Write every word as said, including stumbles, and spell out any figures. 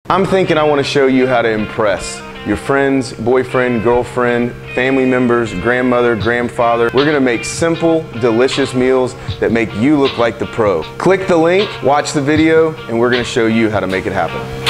I'm thinking I want to show you how to impress your friends, boyfriend, girlfriend, family members, grandmother, grandfather. We're gonna make simple, delicious meals that make you look like the pro. Click the link, watch the video, and we're gonna show you how to make it happen.